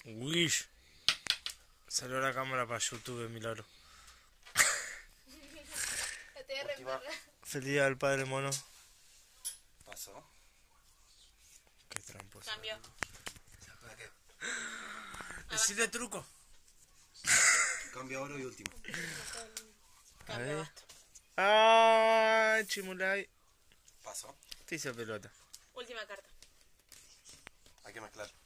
Wish. Salió la cámara para YouTube, milagro. Feliz día del padre mono. Pasó. Qué tramposo. Cambio. Decide truco. Cambio oro y último. Cambio basto. Ah, Chimulay. Pasó. Te hizo pelota. Última carta. Hay que mezclar.